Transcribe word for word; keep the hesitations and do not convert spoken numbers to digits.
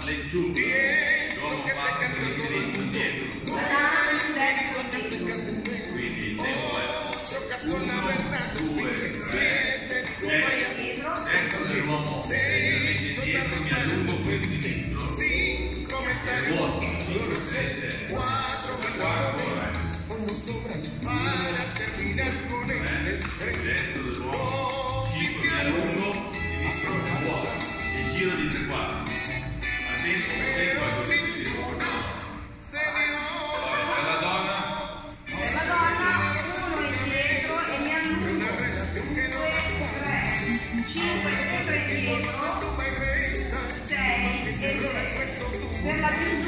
le giunte, l'uomo parte con il sinistro dietro. Quindi il tempo è uno, due, tre, destro, destro dell'uomo leggermente dietro, mi allungo con il sinistro, e vuoto, cinque, sette, quattro, destro dell'uomo, cinque, mi allungo, sinistro e vuoto, il giro di tre quarti, a destra, a destra, a destra. Per la